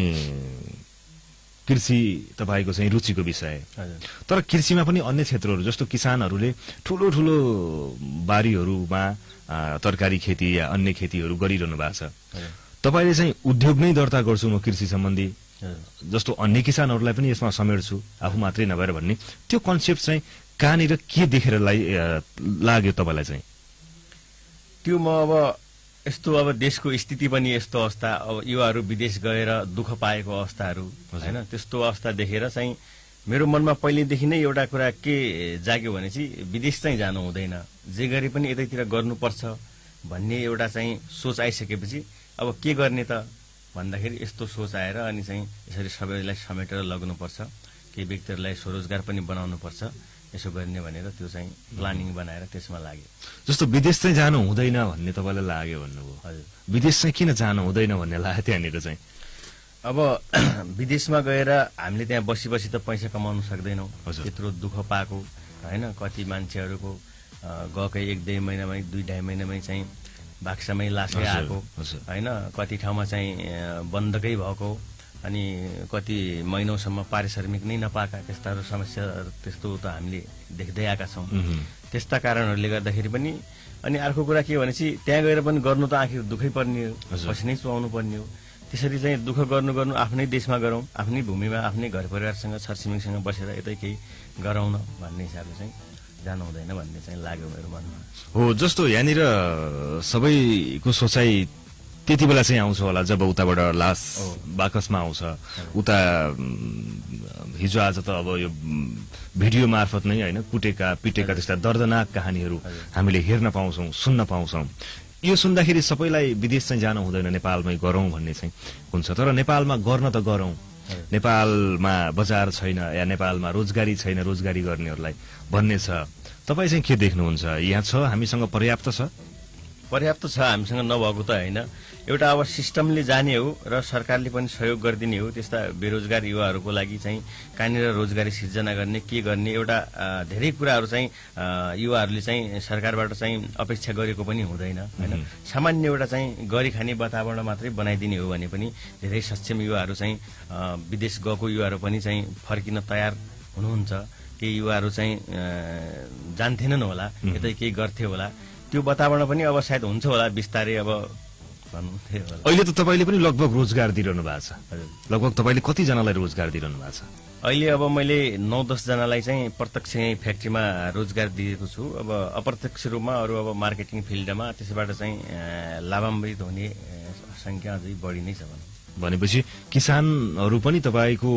कृषि तपाईँको चाहिँ रुचिको विषय। तर कृषिमा पनि अन्य क्षेत्रहरू जस्तो किसानहरूले ठुलो ठुलो बारीहरूमा तरकारी खेती या अन्य खेतीहरू गरिरहनु भएको छ। तपाईँले चाहिँ उद्योग नै दर्ता गर्छु म कृषि सम्बन्धी, जस्तो अन्य किसानहरूलाई पनि यसमा समेट्छु, आफू मात्रै नभएर भन्ने त्यो कन्सेप्ट चाहिँ कहाँनिर के देखेर लाग्यो तपाईँलाई चाहिँ? त्यो म अब यस्तो अब देशको स्थिति पनि यस्तो अवस्था, अब युवाहरू विदेश गएर दुःख पाएको अवस्थाहरू होइन, त्यस्तो अवस्था देखेर चाहिँ मेरो मनमा पहिलेदेखि नै एउटा कुरा के जाग्यो भने चाहिँ विदेश चाहिँ जानु हुँदैन, जे गरे पनि यतैतिर गर्नुपर्छ भन्ने एउटा चाहिँ सोच आइसकेपछि अब के गर्ने त भन्दाखेरि यस्तो सोच आएर अनि चाहिँ यसरी सबैलाई समेटेर लग्नुपर्छ, केही व्यक्तिहरूलाई स्वरोजगार पनि बनाउनुपर्छ, यसो गर्ने भनेर त्यो चाहिँ प्लानिङ बनाएर त्यसमा लाग्यो। जस्तो विदेश चाहिँ जानु हुँदैन भन्ने तपाईँलाई लाग्यो भन्नुभयो, हजुर, विदेश चाहिँ किन जानु हुँदैन भन्ने लाग्यो त्यहाँनिर चाहिँ? अब विदेशमा गएर हामीले त्यहाँ बसी बसी त पैसा कमाउन सक्दैनौँ, त्यत्रो दुःख पाएको होइन, कति मान्छेहरूको गएकै 1-2 महिनामै 2-2.5 महिनामै चाहिँ बाक्सामै लासै आएको होइन, कति ठाउँमा चाहिँ बन्दकै भएको अनि कति महिनौसम्म पारिश्रमिक नै नपाएका त्यस्ताहरू समस्या त्यस्तो त हामीले देख्दै आएका छौँ। त्यस्ता कारणहरूले गर्दाखेरि पनि अनि अर्को कुरा के भनेपछि त्यहाँ गएर पनि गर्नु त आखिर दुःखै पर्ने हो, पसिनै चुहाउनु पर्ने हो, त्यसरी चाहिँ दुःख गर्नु आफ्नै देशमा गरौँ, आफ्नै भूमिमा, आफ्नै घर परिवारसँग छरछिमेकसँग बसेर यतै केही गराउन भन्ने हिसाबले चाहिँ जानु हुँदैन भन्ने चाहिँ लाग्यो मेरो मनमा। हो, जस्तो यहाँनिर सबैको सोचाइ त्यति बेला चाहिँ आउँछ होला जब उताबाट लास बाकसमा आउँछ। उता हिजो आज त अब यो भिडियो मार्फत नै होइन कुटेका पिटेका त्यस्ता दर्दनाक कहानीहरू हामीले हेर्न पाउँछौँ, सुन्न पाउँछौँ। यो सुन्दाखेरि सबैलाई विदेश चाहिँ जानु हुँदैन, नेपालमै गरौँ भन्ने चाहिँ हुन्छ। तर नेपालमा गर्न त गरौँ, नेपालमा बजार छैन या नेपालमा रोजगारी छैन रोजगारी गर्नेहरूलाई भन्ने छ। तपाईँ चाहिँ के देख्नुहुन्छ? यहाँ छ, हामीसँग पर्याप्त छ? पर्याप्त छ, हामीसँग नभएको त होइन। एउटा अब सिस्टमले जाने हो र सरकारले पनि सहयोग गरिदिने हो। त्यस्ता बेरोजगार युवाहरूको लागि चाहिँ कहाँनिर रोजगारी सिर्जना गर्ने, के गर्ने, एउटा धेरै कुराहरू चाहिँ युवाहरूले चाहिँ सरकारबाट चाहिँ अपेक्षा गरेको पनि हुँदैन होइन। सामान्य एउटा चाहिँ गरी खाने वातावरण मात्रै बनाइदिने हो भने पनि धेरै सक्षम युवाहरू चाहिँ विदेश गएको युवाहरू पनि चाहिँ फर्किन तयार हुनुहुन्छ। केही युवाहरू चाहिँ जान्थेनन् होला, यतै केही गर्थे होला, त्यो वातावरण पनि अब सायद हुन्छ होला बिस्तारै। अब अहिले त तपाईँले पनि लगभग रोजगार दिइरहनु भएको छ। लगभग तपाईँले कतिजनालाई रोजगार दिइरहनु भएको छ? अहिले अब मैले 9-10 जनालाई चाहिँ प्रत्यक्ष फ्याक्ट्रीमा रोजगार दिएको छु। अब अप्रत्यक्ष रूपमा अरू अब मार्केटिङ फिल्डमा त्यसबाट चाहिँ लाभान्वित हुने संख्या अझै बढी नै छ। भनेपछि किसानहरू पनि तपाईँको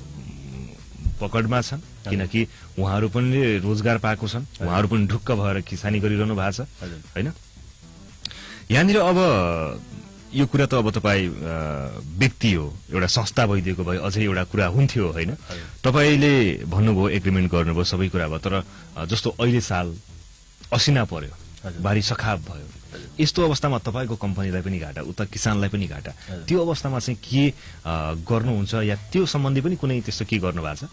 पकडमा छन्, किनकि उहाँहरू पनि रोजगार पाएको छन्, उहाँहरू पनि ढुक्क भएर किसानी गरिरहनु भएको छ होइन। यहाँनिर अब यो कुरा त अब तपाईँ व्यक्ति हो, एउटा संस्था भइदिएको भए अझै एउटा कुरा हुन्थ्यो होइन। तपाईँले भन्नुभयो, एग्रिमेन्ट गर्नुभयो, सबै कुरा भयो, तर जस्तो अहिले साल असिना पर्यो, बारी सखाप भयो, यस्तो अवस्थामा तपाईँको कम्पनीलाई पनि घाटा, उता किसानलाई पनि घाटा। त्यो अवस्थामा चाहिँ के गर्नुहुन्छ या त्यो सम्बन्धी पनि कुनै त्यस्तो के गर्नु भएको छ?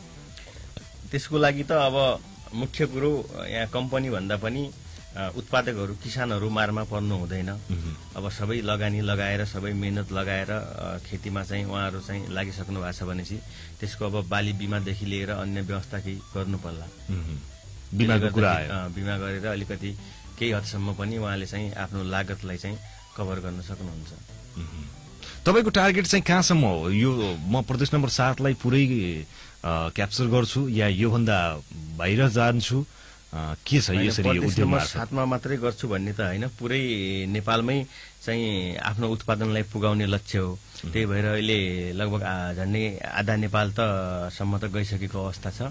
त्यसको लागि त अब मुख्य कुरो यहाँ कम्पनी भन्दा पनि उत्पादकहरू किसानहरू मारमा पर्नु हुँदैन। अब सबै लगानी लगाएर सबै मेहनत लगाएर खेतीमा चाहिँ उहाँहरू चाहिँ लागिसक्नु भएको छ भनेपछि त्यसको अब बाली बिमादेखि लिएर अन्य व्यवस्था केही गर्नु पर्ला। बिमा गरेर अलिकति केही हदसम्म पनि उहाँले चाहिँ आफ्नो लागतलाई चाहिँ कभर गर्न सक्नुहुन्छ। तपाईँको टार्गेट चाहिँ कहाँसम्म हो? यो म प्रदेश नम्बर 7 लाई पुरै क्याप्चर गर्छु या योभन्दा बाहिर जान्छु, के छ यसरी उद्यम 7 मा मात्रै गर्छु भन्ने त होइन, पुरै नेपालमै चाहिँ आफ्नो उत्पादनलाई पुगाउने लक्ष्य हो। त्यही भएर अहिले लगभग झन्डै आधा नेपाल त सम्म त गइसकेको अवस्था छ।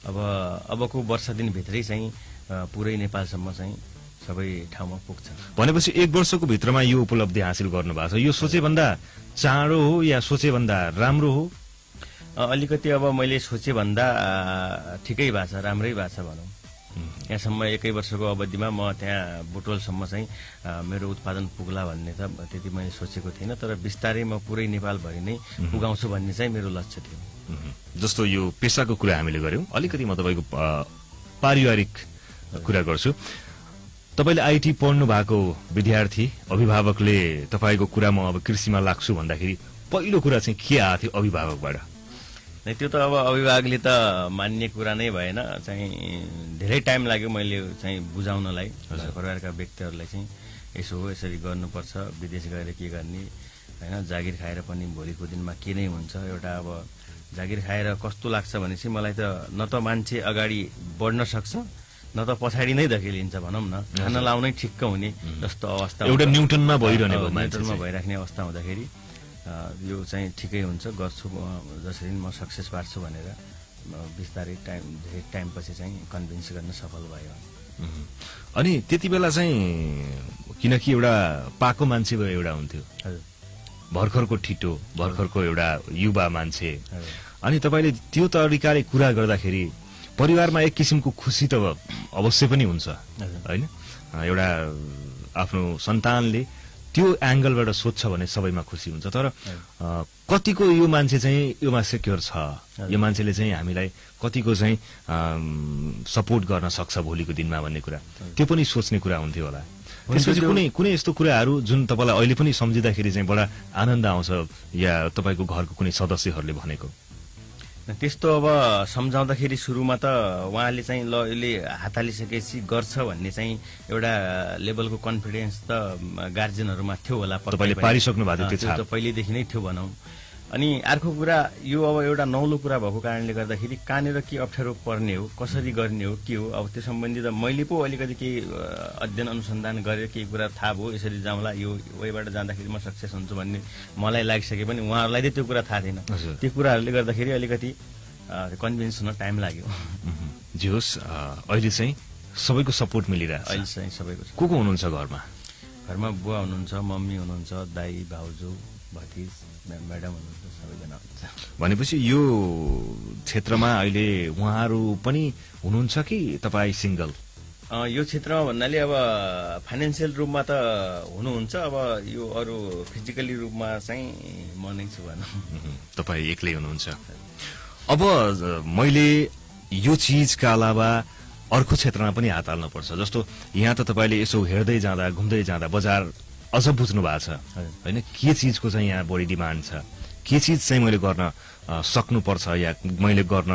अबको वर्ष दिनभित्रै चाहिँ पुरै नेपालसम्म चाहिँ सबै ठाउँमा पुग्छ। भनेपछि 1 वर्षको भित्रमा यो उपलब्धि हासिल गर्नु भएको छ। यो सोचेभन्दा चाँडो हो या सोचेभन्दा राम्रो हो? अलिकति अब मैले सोचेभन्दा ठिकै भएको छ, राम्रै भएको छ भनौँ। यहाँसम्म 1 वर्षको अवधिमा म त्यहाँ बुटोलसम्म चाहिँ मेरो उत्पादन पुग्ला भन्ने त त्यति मैले सोचेको थिइनँ, तर बिस्तारै म पुरै नेपालभरि नै पुगाउँछु भन्ने चाहिँ मेरो लक्ष्य थियो। जस्तो यो पेसाको कुरा हामीले गर्यौं, अलिकति म तपाईँको पारिवारिक कुरा गर्छु। तपाईले आईटी पढ्नु भएको विद्यार्थी, अभिभावकले तपाईको कुरा म अब कृषिमा लाग्छु भन्दाखेरि पहिलो कुरा चाहिँ के आएको थियो अभिभावकबाट? त्यो त अब अभिभावकले त मान्ने कुरा नै भएन, चाहिँ धेरै टाइम लाग्यो मैले चाहिँ बुझाउनलाई घर परिवारका व्यक्तिहरूलाई चाहिँ यसो हो, यसरी गर्नुपर्छ, विदेश गएर के गर्ने हैन, जागिर खाएर पनि भोलिको दिनमा के नै हुन्छ। एउटा अब जागिर खाएर कस्तो लाग्छ भनेपछि मलाई त न त मान्छे अगाडि बढ्न सक्छ न त पछाडि नै धकेलिन्छ भनौं न, खाना लाउनै ठिक्क हुने जस्तो अवस्था, एउटा न्युटनमा भइरहने भयो, न्युटनमा भइराख्ने अवस्था हुँदाखेरि यो चाहिँ ठिकै हुन्छ, गर्छु जसरी म सक्सेस पार्छु भनेर बिस्तारै धेरै टाइम पछि चाहिँ कन्भिन्स गर्न सफल भयो। अनि त्यति बेला चाहिँ किनकि एउटा पाको मान्छे भयो एउटा हुन्थ्यो, भर्खरको ठिटो, भर्खरको एउटा युवा मान्छे, अनि तपाईले त्यो तरिकाले कुरा गर्दाखेरि परिवारमा एक किसिमको खुसी त अवश्य पनि हुन्छ हैन? एउटा आफ्नो सन्तानले त्यो एंगलबाट सोध्छ भने सबैमा खुसी हुन्छ, तर कतिको यो मान्छे चाहिँ योमा सेक्युर छ, यो मान्छेले चाहिँ हामीलाई कतिको चाहिँ सपोर्ट गर्न सक्छ भोलिको दिनमा भन्ने कुरा, त्यो पनि सोच्ने कुरा हुन्थ्यो होला। त्यसपछि कुनै यस्तो कुराहरू जुन तपाईलाई अहिले पनि सम्झिँदाखेरि चाहिँ बडा आनन्द आउँछ या तपाईको घरको कुनै सदस्यहरूले भनेको? त्यस्तो अब सम्झाउँदाखेरि सुरुमा त उहाँले चाहिँ ल यसले हात हालिसकेपछि गर्छ भन्ने चाहिँ एउटा लेभलको कन्फिडेन्स त गार्जियनहरूमा थियो होला। तपाईले पारिसक्नु भएको थियो त्यो त पहिलेदेखि नै थियो भनौँ। अनि अर्को कुरा यो अब एउटा नौलो कुरा भएको कारणले गर्दाखेरि कहाँनिर के अप्ठ्यारो पर्ने हो, कसरी गर्ने हो, के हो, अब त्यो सम्बन्धी त मैले पो अलिकति केही अध्ययन अनुसन्धान गरेर केही कुरा थाहा भयो, यसरी जाउँला, यो वेबाट जाँदाखेरि म सक्सेस हुन्छु भन्ने मलाई लागिसके पनि उहाँहरूलाई चाहिँ त्यो कुरा थाहा थिएन। त्यो कुराहरूले गर्दाखेरि अलिकति कन्भिन्स हुन टाइम लाग्यो। जे होस् अहिले चाहिँ सबैको सपोर्ट मिलिरहेछ। अहिले चाहिँ सबैको को हुनुहुन्छ घरमा? घरमा बुवा हुनुहुन्छ, मम्मी हुनुहुन्छ, दाई, भाउजू, भतिज, म्याडम हुनुहुन्छ, सबैजना हुनुहुन्छ। भनेपछि यो क्षेत्रमा अहिले उहाँहरू पनि हुनुहुन्छ कि तपाईँ सिङ्गल? यो क्षेत्रमा भन्नाले अब फाइनेन्सियल रूपमा त हुनुहुन्छ, अब यो अरू फिजिकली रूपमा चाहिँ म नै छु भनौँ। तपाईँ एक्लै हुनुहुन्छ। अब मैले यो चिजका अलावा अर्को क्षेत्रमा पनि हात हाल्नु पर्छ। जस्तो यहाँ त तपाईँले यसो हेर्दै जाँदा, घुम्दै जाँदा बजार अझ बुझ्नु भएको छ होइन, के चिजको चाहिँ यहाँ बढी डिमान्ड छ, के चिज चाहिँ मैले गर्न सक्नुपर्छ या मैले गर्न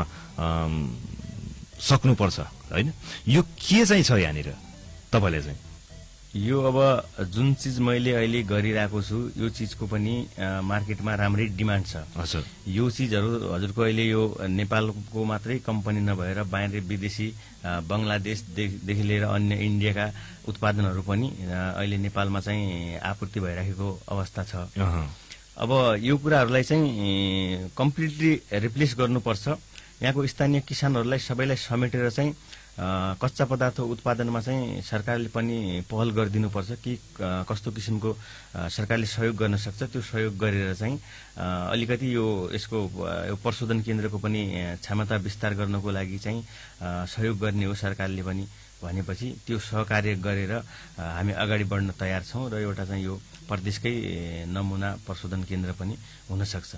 सक्नुपर्छ होइन, यो के चाहिँ छ यहाँनिर तपाईँले चाहिँ? यो अब जुन चिज मैले अहिले गरिरहेको छु यो चिजको पनि मार्केटमा राम्रै डिमान्ड छ। हजुर, यो चिजहरू हजुरको अहिले यो नेपालको मात्रै कम्पनी नभएर बाहिर विदेशी बङ्गलादेशदेखि लिएर अन्य इन्डियाका उत्पादनहरू पनि अहिले नेपालमा चाहिँ आपूर्ति भइरहेको अवस्था छ। अब यो कुराहरूलाई चाहिँ कम्प्लिटली रिप्लेस गर्नुपर्छ। यहाँको स्थानीय किसानहरूलाई सबैलाई समेटेर चाहिँ कच्चा पदार्थ उत्पादनमा चाहिँ सरकारले पनि पहल गरिदिनुपर्छ कि कस्तो किसिमको सरकारले सहयोग गर्न सक्छ, त्यो सहयोग गरेर चाहिँ अलिकति यो यसको प्रशोधन केन्द्रको पनि क्षमता विस्तार गर्नको लागि चाहिँ सहयोग गर्ने हो सरकारले पनि भनेपछि त्यो सहकार्य गरेर हामी अगाडि बढ्न तयार छौँ र एउटा चाहिँ यो प्रदेशकै नमुना प्रशोधन केन्द्र पनि हुन सक्छ।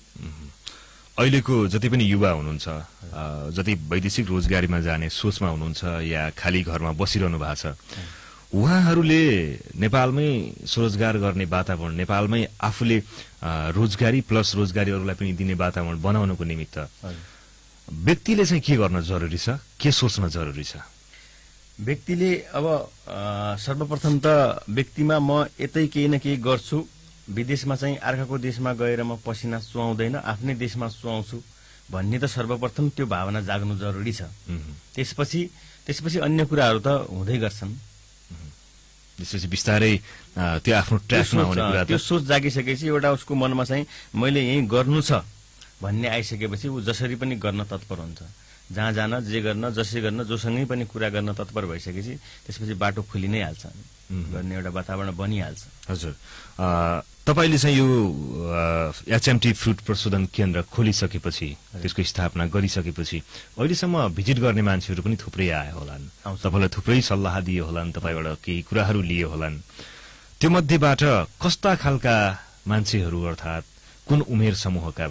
अहिलेको जति पनि युवा हुनुहुन्छ, जति वैदेशिक रोजगारीमा जाने सोचमा हुनुहुन्छ या खाली घरमा बसिरहनु भएको छ, उहाँहरूले नेपालमै स्वरोजगार गर्ने वातावरण, नेपालमै आफूले रोजगारी प्लस रोजगारी अरूलाई पनि दिने वातावरण बनाउनको निमित्त व्यक्तिले चाहिँ के गर्न जरुरी छ, के सोच्न जरुरी छ? व्यक्तिले अब सर्वप्रथम त व्यक्तिमा म यतै केही न केही गर्छु, विदेशमा चाहिँ अर्काको देशमा गएर म पसिना चुहाउँदैन, आफ्नै देशमा चुहाउँछु भन्ने त सर्वप्रथम त्यो भावना जाग्नु जरुरी छ। त्यसपछि अन्य कुराहरू त हुँदै गर्छन्। त्यसपछि बिस्तारै त्यो आफ्नो ट्र्याकमा आउने कुरा, त्यो सोच जागिसकेपछि एउटा उसको मनमा चाहिँ मैले यही गर्नु छ भन्ने आइसकेपछि ऊ जसरी पनि गर्न तत्पर हुन्छ। जहाँ जान, जे गर्न, जसै गर्न, जोसँगै पनि कुरा गर्न तत्पर भइसकेपछि त्यसपछि बाटो खुलि नै हाल्छ, गर्ने एउटा वातावरण बनिहाल्छ। हजुर, तपाईँले चाहिँ यो एचएमटी फ्रुट प्रशोधन केन्द्र खोलिसकेपछि, त्यसको स्थापना गरिसकेपछि अहिलेसम्म भिजिट गर्ने मान्छेहरू पनि थुप्रै आए होलान्, तपाईँलाई थुप्रै सल्लाह दिए होलान्, तपाईँबाट केही कुराहरू लिए होलान्। त्यो मध्येबाट कस्ता खालका मान्छेहरू अर्थात् कुन उमेर समूहका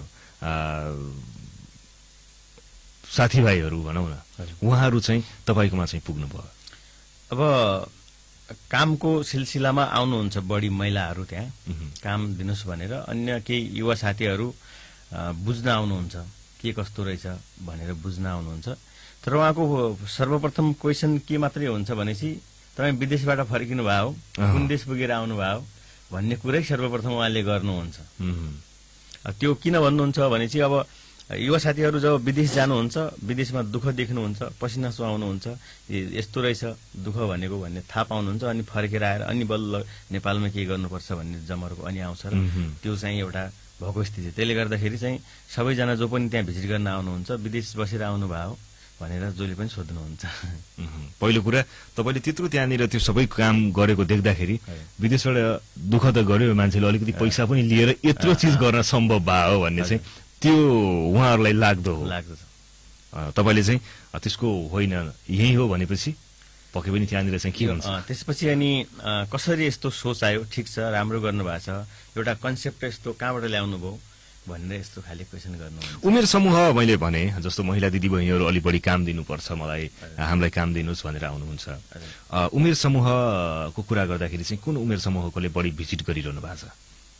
साथीभाइहरू भनौँ न, उहाँहरू चाहिँ तपाईँकोमा चाहिँ पुग्नुभयो? अब कामको सिलसिलामा आउनुहुन्छ बढी महिलाहरू, त्यहाँ काम दिनुहोस् भनेर। अन्य केही युवा साथीहरू बुझ्न आउनुहुन्छ, के कस्तो रहेछ भनेर बुझ्न आउनुहुन्छ। तर उहाँको सर्वप्रथम क्वेसन के मात्रै हुन्छ भनेपछि तपाईँ विदेशबाट फर्किनु भयो, कुन देश पुगेर आउनुभयो भन्ने कुरै सर्वप्रथम उहाँले गर्नुहुन्छ। त्यो किन भन्नुहुन्छ भनेपछि अब युवा साथीहरू जब विदेश जानुहुन्छ, विदेशमा दुःख देख्नुहुन्छ, पसिना चुहाउनुहुन्छ, यस्तो रहेछ दुःख भनेको भन्ने थाहा पाउनुहुन्छ, अनि फर्केर आएर अनि बल्ल नेपालमा के गर्नुपर्छ भन्ने जमरको अनि आउँछ र त्यो चाहिँ एउटा भएको स्थिति। त्यसले गर्दाखेरि चाहिँ सबैजना जो पनि त्यहाँ भिजिट गर्न आउनुहुन्छ, विदेश बसेर आउनुभयो भनेर जसले पनि सोध्नुहुन्छ। पहिलो कुरा तपाईँले त्यत्रो त्यहाँनिर त्यो सबै काम गरेको देख्दाखेरि विदेशबाट दुःख त गर्यो मान्छेले, अलिकति पैसा पनि लिएर यत्रो चिज गर्न सम्भव भयो भन्ने चाहिँ त्यो उहाँहरूलाई लाग्दो हो। तपाईँले चाहिँ त्यसको होइन यही हो भनेपछि पक्कै पनि त्यहाँनिर चाहिँ के हुन्छ? त्यसपछि अनि कसरी यस्तो सोच आयो? ठिक छ, राम्रो गर्नुभएको छ, एउटा कन्सेप्ट यस्तो कहाँबाट ल्याउनु भयो भनेर यस्तो खाले क्वेसन गर्नु। उमेर समूह मैले भने जस्तो महिला दिदीबहिनीहरू अलि बढी काम दिनुपर्छ, मलाई हामीलाई काम दिनुहोस् भनेर आउनुहुन्छ। उमेर समूहको कुरा गर्दाखेरि चाहिँ कुन उमेर समूहकोले बढी भिजिट गरिरहनु भएको छ?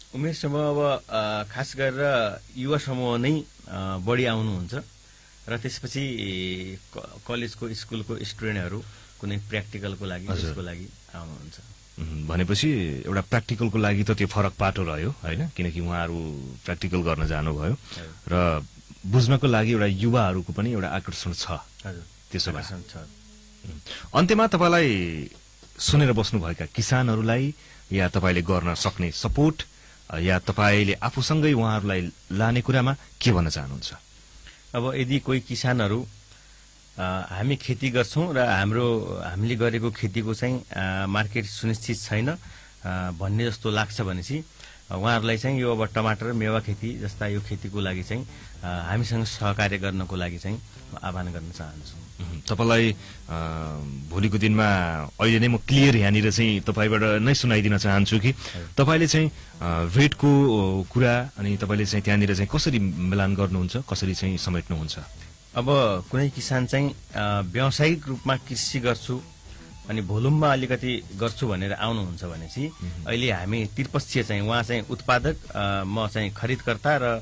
उमेर समूह अब खास गरेर युवा समूह नै बढी आउनुहुन्छ र त्यसपछि कलेजको स्कुलको स्टुडेन्टहरू कुनै प्र्याक्टिकलको लागि त्यसको लागि आउनुहुन्छ। भनेपछि एउटा प्र्याक्टिकलको लागि त त्यो फरक पाटो रह्यो हैन, किनकि उहाँहरू प्र्याक्टिकल गर्न जानुभयो र बुझ्नको लागि एउटा युवाहरूको पनि एउटा आकर्षण छ। हजुर, त्यसो भए छ। अन्त्यमा तपाईलाई सुनेर बस्नुभएका किसानहरूलाई या तपाईले गर्न सक्ने सपोर्ट या तपाईले आफूसँगै उहाँहरूलाई लाने कुरामा के भन्न चाहनुहुन्छ? अब यदि कोही किसानहरू हामी खेती गर्छौं र हामीले गरेको खेतीको चाहिँ मार्केट सुनिश्चित छैन भन्ने जस्तो लाग्छ भनेपछि उहाँहरूलाई चाहिँ यो अब टमाटर मेवा खेती जस्ता यो खेतीको लागि चाहिँ हामीसँग सहकार्य गर्नको लागि चाहिँ आह्वान गर्न चाहन्छु। तपाईलाई भोलिको दिनमा अहिले नै म क्लियर यहाँनिर चाहिँ तपाईबाट नै सुनाइदिन चाहन्छु कि तपाईले चाहिँ रेटको कुरा अनि तपाईले चाहिँ त्यहाँनिर चाहिँ कसरी मिलान गर्नुहुन्छ, कसरी चाहिँ समेट्नुहुन्छ? अब कुनै किसान चाहिँ व्यावसायिक रूपमा कृषि गर्छु अनि भोलुममा अलिकति गर्छु भनेर आउनुहुन्छ भनेपछि अहिले हामी त्रिपक्षीय चाहिँ उहाँ चाहिँ उत्पादक, म चाहिँ खरिदकर्ता र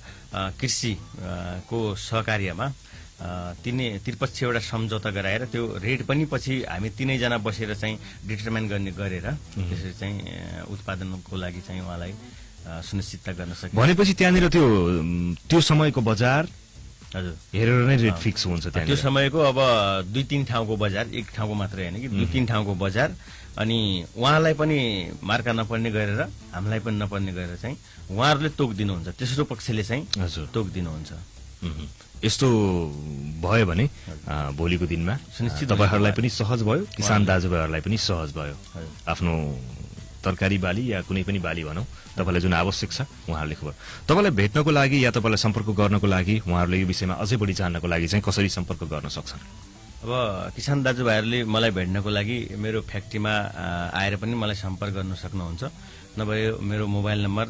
कृषिको सहकार्यमा त्रिपक्षीय एउटा सम्झौता गराएर त्यो रेट पनि पछि हामी तीनैजना बसेर चाहिँ डिटरमाइन गरेर त्यसरी चाहिँ उत्पादनको लागि चाहिँ उहाँलाई सुनिश्चितता गर्न सकिन्छ। भनेपछि त्यहाँनिर त्यो समयको बजार हजुर हेरेर नै रेट फिक्स हुन्छ त्यहाँ। त्यो समयको अब 2-3 ठाउँको बजार, एक ठाउँको मात्रै होइन कि 2-3 ठाउँको बजार, अनि उहाँलाई पनि मार्का नपर्ने गरेर हामीलाई पनि नपर्ने गरेर चाहिँ उहाँहरूले तोक दिनुहुन्छ, तेस्रो पक्षले चाहिँ तोक दिनुहुन्छ। यस्तो भयो भने भोलिको दिनमा तपाईहरुलाई पनि सहज भयो, किसान दाजुभाइहरुलाई पनि सहज भयो। आफ्नो तरकारी बाली या कुनै पनि बाली भनौं तपाईलाई जुन आवश्यक छ उहाँहरूले खबर तपाईलाई भेट्नको लागि या तपाईलाई सम्पर्क गर्नको लागि उहाँहरूले यो विषयमा अझै बढी जान्नको लागि चाहिँ कसरी सम्पर्क गर्न सक्छन्? अब किसान दाजुभाइहरूले मलाई भेट्नको लागि मेरो फ्याक्ट्रीमा आएर पनि मलाई सम्पर्क गर्न सक्नुहुन्छ, नभए मेरो मोबाइल नम्बर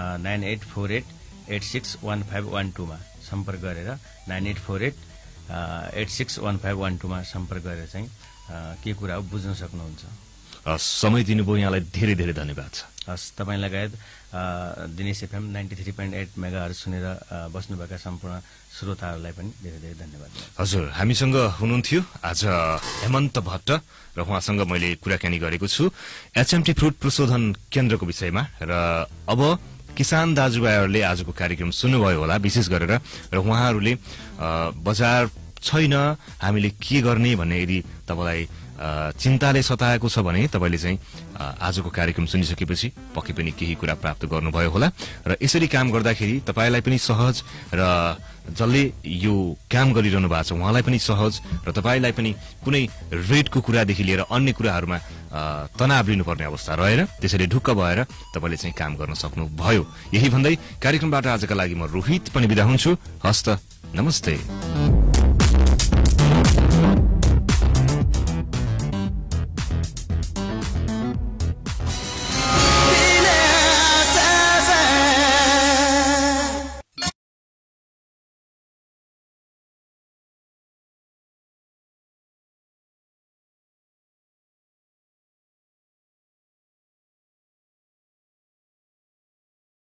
9848861512 मा सम्पर्क गरेर 9848861512 मा सम्पर्क गरेर चाहिँ के कुरा हो बुझ्न सक्नुहुन्छ। समय दिनुभयो यहाँलाई धेरै धेरै धन्यवाद छ। हस्, तपाईँ लगायत दिनेश एफएम 93.8 मेगाहरु सुनेर बस्नुभएका सम्पूर्ण श्रोताहरूलाई पनि धेरै धेरै धन्यवाद। हजुर, हामीसँग हुनुहुन्थ्यो आज हेमन्त भट्ट र उहाँसँग मैले कुराकानी गरेको छु एचएमटी फ्रुट प्रशोधन केन्द्रको विषयमा। र अब किसान दाजुभाइहरूले आजको कार्यक्रम सुन्नुभयो होला विशेष गरेर, र उहाँहरूले बजार छैन हामीले के गर्ने भन्ने यदि तपाईलाई चिन्ताले सताएको छ भने तपाईले चाहिँ आजको कार्यक्रम सुनिसकेपछि पक्कै पनि केही कुरा प्राप्त गर्नुभयो होला। र यसरी काम गर्दाखेरि तपाईलाई पनि सहज र जसले यो काम गरिरहनु भएको छ उहाँलाई पनि सहज र तपाईलाई पनि कुनै रेटको कुरादेखि लिएर अन्य कुराहरूमा तनाव लिनुपर्ने अवस्था रहेन। त्यसैले ढुक्क भएर तपाईले चाहिँ काम गर्न सक्नुभयो। यही भन्दै कार्यक्रमबाट आजका लागि म रोहित पनि बिदा हुन्छु। हस्त, नमस्ते।